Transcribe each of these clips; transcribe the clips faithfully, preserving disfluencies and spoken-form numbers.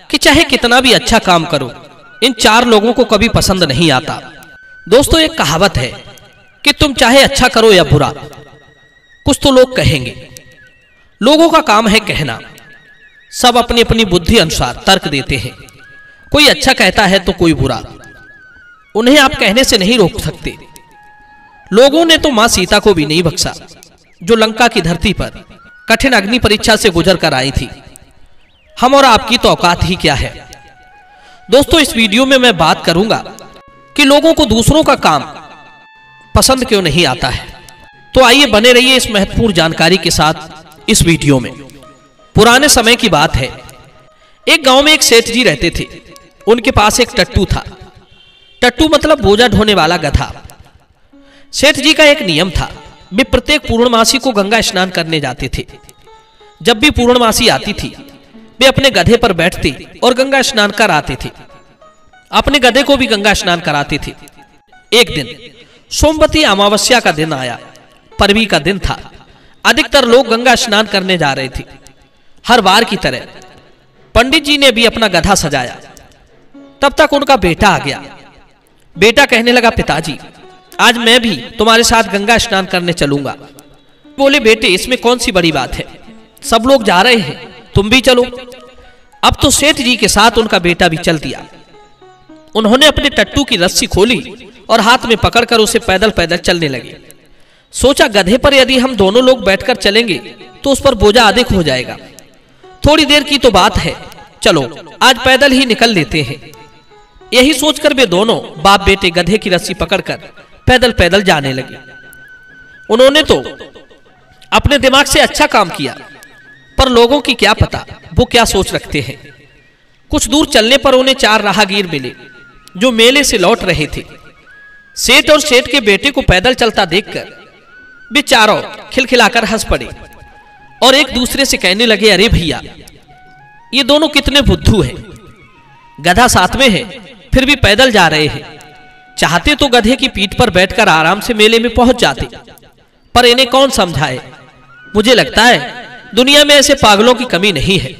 कि चाहे कितना भी अच्छा काम करो, इन चार लोगों को कभी पसंद नहीं आता। दोस्तों, एक कहावत है कि तुम चाहे अच्छा करो या बुरा, कुछ तो लोग कहेंगे। लोगों का काम है कहना। सब अपनी अपनी बुद्धि अनुसार तर्क देते हैं। कोई अच्छा कहता है तो कोई बुरा। उन्हें आप कहने से नहीं रोक सकते। लोगों ने तो मां सीता को भी नहीं बख्शा, जो लंका की धरती पर कठिन अग्नि परीक्षा से गुजर कर आई थी। हम और आपकी तो औकात ही क्या है। दोस्तों, इस वीडियो में मैं बात करूंगा कि लोगों को दूसरों का काम पसंद क्यों नहीं आता है। तो आइए बने रहिए इस महत्वपूर्ण जानकारी के साथ इस वीडियो में। पुराने समय की बात है। एक गांव में एक सेठ जी रहते थे। उनके पास एक टट्टू था। टट्टू मतलब बोझा ढोने वाला गधा। सेठ जी का एक नियम था, वे प्रत्येक पूर्णमासी को गंगा स्नान करने जाते थे। जब भी पूर्णमासी आती थी, वे अपने गधे पर बैठते और गंगा स्नान कर आते थे। अपने गधे को भी गंगा स्नान कराते थे। एक दिन सोमवती अमावस्या का दिन आया। परवी का दिन था। अधिकतर लोग गंगा स्नान करने जा रहे थे। हर बार की तरह पंडित जी ने भी अपना गधा सजाया। तब तक उनका बेटा आ गया। बेटा कहने लगा, पिताजी, आज मैं भी तुम्हारे साथ गंगा स्नान करने चलूंगा। बोले, बेटे, इसमें कौन सी बड़ी बात है, सब लोग जा रहे हैं, तुम भी चलो। अब तो सेठ जी के साथ उनका बेटा भी चल दिया। उन्होंने अपने टट्टू की रस्सी खोली और हाथ में पकड़कर उसे पैदल पैदल चलने लगे। सोचा, गधे पर यदि हम दोनों लोग बैठकर चलेंगे तो उस पर बोझा अधिक हो जाएगा। थोड़ी देर की तो बात है, चलो आज पैदल ही निकल लेते हैं। यही सोचकर वे दोनों बाप बेटे गधे की रस्सी पकड़कर पैदल पैदल जाने लगे। उन्होंने तो अपने दिमाग से अच्छा काम किया, पर लोगों की क्या पता वो क्या सोच रखते हैं। कुछ दूर चलने पर उन्हें चार राहगीर मिले जो मेले से लौट रहे थे। सेठ और सेठ के बेटे को पैदल चलता देखकर वे चारों खिलखिलाकर हंस पड़े और एक दूसरे से कहने लगे, अरे भैया, ये दोनों कितने बुद्धू हैं। गधा साथ में है, फिर भी पैदल जा रहे हैं। चाहते तो गधे की पीठ पर बैठकर आराम से मेले में पहुंच जाते, पर इन्हें कौन समझाए। मुझे लगता है दुनिया में ऐसे पागलों की कमी नहीं है।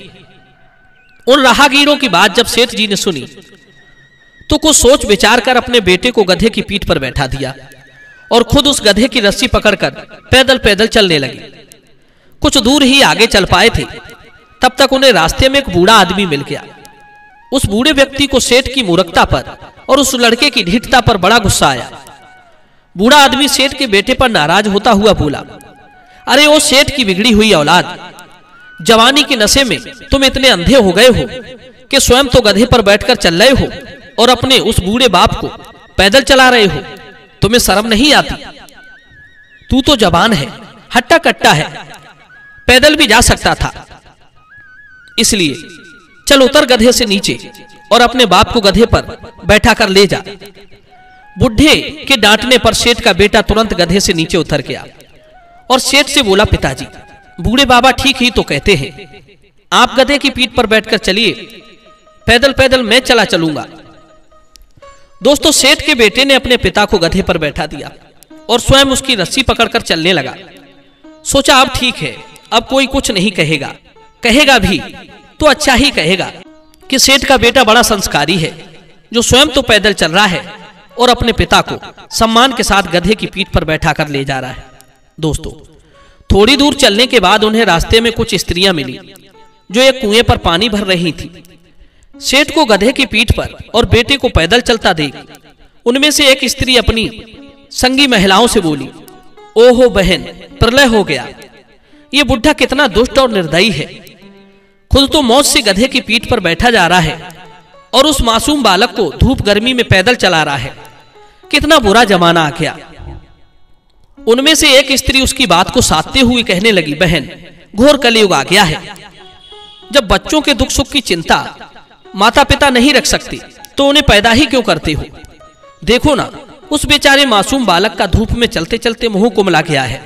उन राहगीरों की बात जब सेठ जी ने सुनी तो कुछ सोच विचार कर अपने बेटे को गधे की पीठ पर बैठा दिया और खुद उस गधे की रस्सी पकड़कर पैदल पैदल चलने लगे। कुछ दूर ही आगे चल पाए थे, तब तक उन्हें रास्ते में एक बूढ़ा आदमी मिल गया। उस बूढ़े व्यक्ति को सेठ की मूर्खता पर और उस लड़के की ढीठता पर बड़ा गुस्सा आया। बूढ़ा आदमी सेठ के बेटे पर नाराज होता हुआ बोला, अरे ओ सेठ की बिगड़ी हुई औलाद, जवानी के नशे में तुम इतने अंधे हो गए हो कि स्वयं तो गधे पर बैठकर चल रहे हो और अपने उस बूढ़े बाप को पैदल चला रहे हो। तुम्हें शर्म नहीं आती? तू तो जवान है, हट्टा कट्टा है, पैदल भी जा सकता था। इसलिए चल उतर गधे से नीचे और अपने बाप को गधे पर बैठा कर ले जा। बुढ़े के डांटने पर सेठ का बेटा तुरंत गधे से नीचे उतर गया और सेठ से बोला, पिताजी, बूढ़े बाबा ठीक ही तो कहते हैं। आप गधे की पीठ पर बैठकर चलिए, पैदल पैदल मैं चला चलूंगा। दोस्तों, सेठ के बेटे ने अपने पिता को गधे पर बैठा दिया और स्वयं उसकी रस्सी पकड़कर चलने लगा। सोचा, अब ठीक है, अब कोई कुछ नहीं कहेगा। कहेगा भी तो अच्छा ही कहेगा कि सेठ का बेटा बड़ा संस्कारी है, जो स्वयं तो पैदल चल रहा है और अपने पिता को सम्मान के साथ गधे की पीठ पर बैठा कर ले जा रहा है। दोस्तों, थोड़ी दूर चलने के बाद उन्हें रास्ते में कुछ स्त्रियां मिली जो एक कुएं पर पानी भर रही थी। सेठ को गधे की पीठ पर और बेटे को पैदल चलता देख उनमें से एक स्त्री अपनी संगी महिलाओं से बोली, ओहो बहन, प्रलय हो गया। ये बुढ़ा कितना दुष्ट और निर्दयी है। खुद तो मौत से गधे की पीठ पर बैठा जा रहा है और उस मासूम बालक को धूप गर्मी में पैदल चला रहा है। कितना बुरा जमाना आ गया। उनमें से एक स्त्री उसकी बात को साधते हुए कहने लगी, बहन, घोर कलयुग आ गया है। जब बच्चों के दुख सुख की चिंता माता पिता नहीं रख सकते तो उन्हें पैदा ही क्यों करते हो। देखो ना, उस बेचारे मासूम बालक का धूप में चलते चलते मुंह कुमला गया है।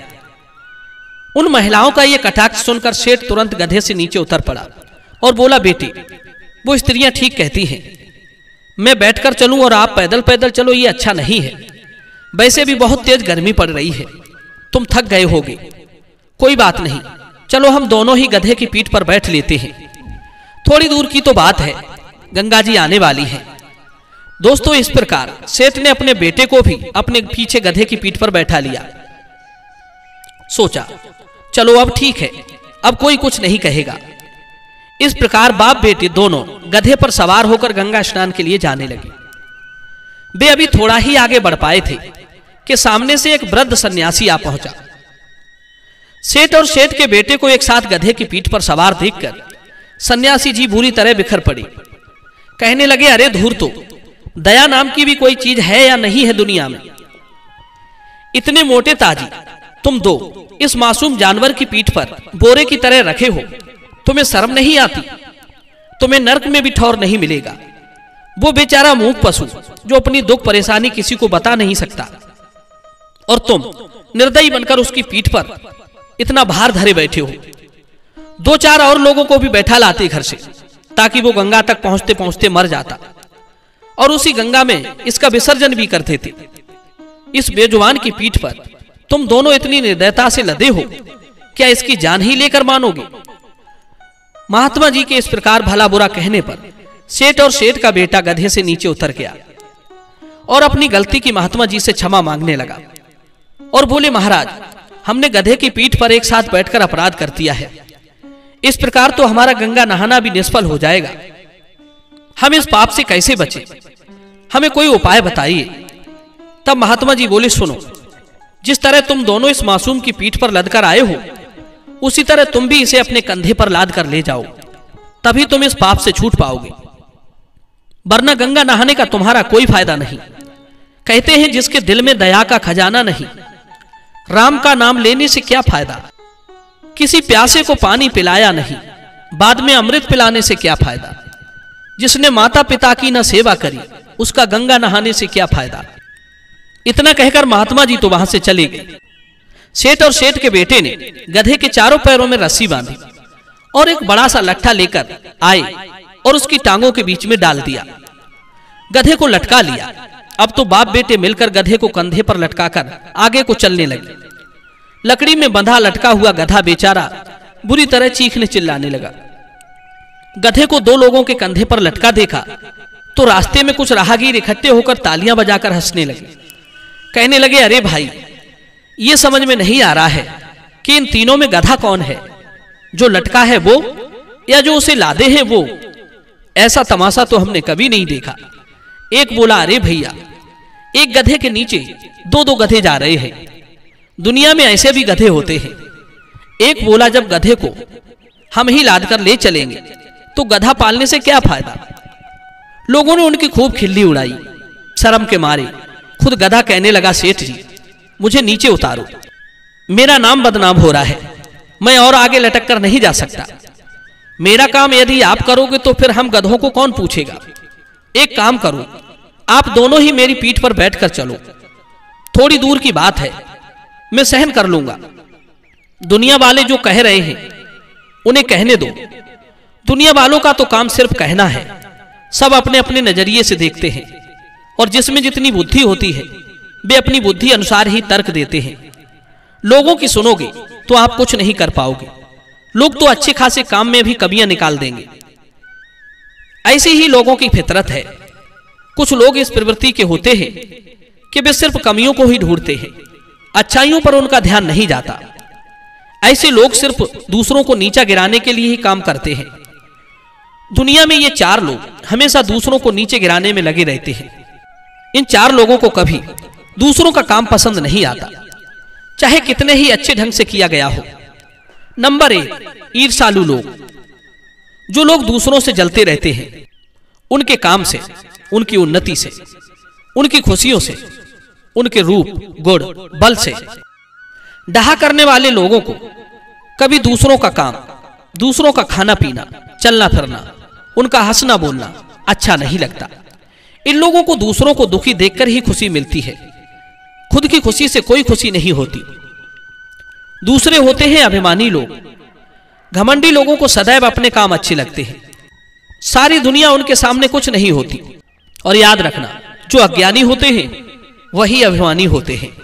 उन महिलाओं का यह कटाक्ष सुनकर सेठ तुरंत गधे से नीचे उतर पड़ा और बोला, बेटी, वो स्त्रियां ठीक कहती हैं। मैं बैठकर चलूं और आप पैदल पैदल चलो, ये अच्छा नहीं है। वैसे भी बहुत तेज गर्मी पड़ रही है, तुम थक गए होगे। कोई बात नहीं, चलो हम दोनों ही गधे की पीठ पर बैठ लेते हैं। थोड़ी दूर की तो बात है, गंगा जी आने वाली हैं। दोस्तों, इस प्रकार सेठ ने अपने बेटे को भी अपने पीछे गधे की पीठ पर बैठा लिया। सोचा, चलो अब ठीक है, अब कोई कुछ नहीं कहेगा। इस प्रकार बाप बेटे दोनों गधे पर सवार होकर गंगा स्नान के लिए जाने लगे। वे अभी थोड़ा ही आगे बढ़ पाए थे कि सामने से एक वृद्ध सन्यासी आ पहुंचा। सेठ और सेठ के बेटे को एक साथ गधे की पीठ पर सवार देखकर सन्यासी जी बुरी तरह बिखर पड़ी। कहने लगे, अरे धूर्तो, दया नाम की भी कोई चीज है या नहीं है दुनिया में? इतने मोटे ताजी तुम दो इस मासूम जानवर की पीठ पर बोरे की तरह रखे हो, तुम्हें शर्म नहीं आती? तुम्हें नरक में भी ठौर नहीं मिलेगा। वो बेचारा मूक पशु जो अपनी दुख परेशानी किसी को बता नहीं सकता, और तुम निर्दयी बनकर उसकी पीठ पर इतना भार धरे बैठे हो। दो चार और लोगों को भी बैठा लाते घर से, ताकि वो गंगा तक पहुंचते पहुंचते मर जाता, और उसी गंगा में इसका विसर्जन भी करते थे। इस बेजुबान की पीठ पर तुम दोनों इतनी निर्दयता से लदे हो, क्या इसकी जान ही लेकर मानोगे? महात्मा जी के इस प्रकार भला बुरा कहने पर सेठ और सेठ का बेटा गधे से नीचे उतर गया और अपनी गलती की महात्मा जी से क्षमा मांगने लगा और बोले, महाराज, हमने गधे की पीठ पर एक साथ बैठकर अपराध कर दिया है। इस प्रकार तो हमारा गंगा नहाना भी निष्फल हो जाएगा। हम इस पाप से कैसे बचें? हमें कोई उपाय बताइए। तब महात्मा जी बोले, सुनो, जिस तरह तुम दोनों इस मासूम की पीठ पर लदकर आए हो, उसी तरह तुम भी इसे अपने कंधे पर लाद कर ले जाओ, तभी तुम इस पाप से छूट पाओगे, वरना गंगा नहाने का तुम्हारा कोई फायदा नहीं। कहते हैं, जिसके दिल में दया का खजाना नहीं, राम का नाम लेने से क्या फायदा? किसी प्यासे को पानी पिलाया नहीं, बाद में अमृत पिलाने से क्या फायदा? जिसने माता पिता की न सेवा करी, उसका गंगा नहाने से क्या फायदा? इतना कहकर महात्मा जी तो वहां से चले गए। सेठ और सेठ के बेटे ने गधे के चारों पैरों में रस्सी बांधी और एक बड़ा सा लट्ठा लेकर आए और उसकी टांगों के बीच में डाल दिया। गधे को लटका लिया। अब तो बाप बेटे मिलकर गधे को कंधे पर लटकाकर आगे को चलने लगे। लकड़ी में बंधा लटका हुआ गधा बेचारा बुरी तरह चीखने चिल्लाने लगा। गधे को दो लोगों के कंधे पर लटका देखा तो रास्ते में कुछ राहगीर इकट्ठे होकर तालियां बजाकर हंसने लगे। कहने लगे, अरे भाई, ये समझ में नहीं आ रहा है कि इन तीनों में गधा कौन है, जो लटका है वो या जो उसे लादे हैं वो? ऐसा तमाशा तो हमने कभी नहीं देखा। एक बोला, अरे भैया, एक गधे के नीचे दो दो गधे जा रहे हैं, दुनिया में ऐसे भी गधे होते हैं। एक बोला, जब गधे को हम ही लाद कर ले चलेंगे तो गधा पालने से क्या फायदा? लोगों ने उनकी खूब खिल्ली उड़ाई। शर्म के मारे खुद गधा कहने लगा, सेठ जी, मुझे नीचे उतारो, मेरा नाम बदनाम हो रहा है, मैं और आगे लटक कर नहीं जा सकता। मेरा काम यदि आप करोगे तो फिर हम गधों को कौन पूछेगा? एक काम करो, आप दोनों ही मेरी पीठ पर बैठकर चलो, थोड़ी दूर की बात है, मैं सहन कर लूंगा। दुनिया वाले जो कह रहे हैं उन्हें कहने दो। दुनिया वालों का तो काम सिर्फ कहना है, सब अपने अपने नजरिए से देखते हैं, और जिसमें जितनी बुद्धि होती है वे अपनी बुद्धि अनुसार ही तर्क देते हैं। लोगों की सुनोगे तो आप कुछ नहीं कर पाओगे। लोग तो अच्छे खासे काम में भी कमियां निकाल देंगे। ऐसी ही लोगों की फितरत है। कुछ लोग इस प्रवृत्ति के होते हैं कि वे सिर्फ कमियों को ही ढूंढते हैं, अच्छाइयों पर उनका ध्यान नहीं जाता। ऐसे लोग सिर्फ दूसरों को नीचा गिराने के लिए ही काम करते हैं। दुनिया में ये चार लोग हमेशा दूसरों को नीचे गिराने में लगे रहते हैं। इन चार लोगों को कभी दूसरों का काम पसंद नहीं आता, चाहे कितने ही अच्छे ढंग से किया गया हो। नंबर एक, ईर्ष्यालु लोग। जो लोग दूसरों से जलते रहते हैं, उनके काम से, उनकी उन्नति से, उनकी खुशियों से, उनके रूप, गुण, बल से। डहा करने वाले लोगों को कभी दूसरों का काम, दूसरों का खाना पीना, चलना फिरना, उनका हंसना बोलना अच्छा नहीं लगता। इन लोगों को दूसरों को दुखी देखकर ही खुशी मिलती है, खुद की खुशी से कोई खुशी नहीं होती। दूसरे होते हैं अभिमानी लोग। घमंडी लोगों को सदैव अपने काम अच्छे लगते हैं, सारी दुनिया उनके सामने कुछ नहीं होती। और याद रखना, जो अज्ञानी होते हैं वही अभिमानी होते हैं।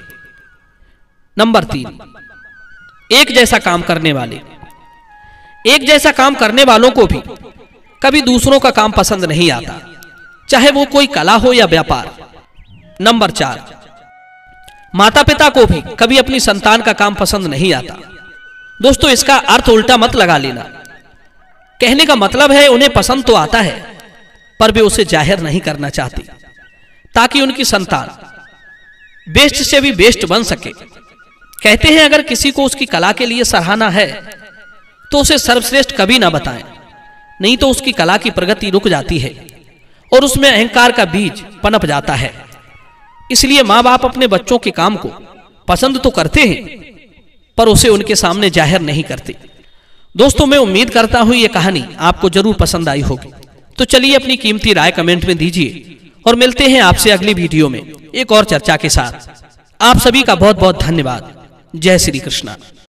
नंबर तीन, एक जैसा काम करने वाले। एक जैसा काम करने वालों को भी कभी दूसरों का काम पसंद नहीं आता, चाहे वो कोई कला हो या व्यापार। नंबर चार, माता पिता को भी कभी अपनी संतान का काम पसंद नहीं आता। दोस्तों, इसका अर्थ उल्टा मत लगा लेना। कहने का मतलब है उन्हें पसंद तो आता है, पर वे उसे जाहिर नहीं करना चाहते, ताकि उनकी संतान बेस्ट से भी बेस्ट बन सके। कहते हैं अगर किसी को उसकी कला के लिए सराहना है तो उसे सर्वश्रेष्ठ कभी ना बताएं, नहीं तो उसकी कला की प्रगति रुक जाती है और उसमें अहंकार का बीज पनप जाता है। इसलिए माँ बाप अपने बच्चों के काम को पसंद तो करते हैं, पर उसे उनके सामने जाहिर नहीं करते। दोस्तों, मैं उम्मीद करता हूं ये कहानी आपको जरूर पसंद आई होगी। तो चलिए अपनी कीमती राय कमेंट में दीजिए और मिलते हैं आपसे अगली वीडियो में एक और चर्चा के साथ। आप सभी का बहुत बहुत धन्यवाद। जय श्री कृष्णा।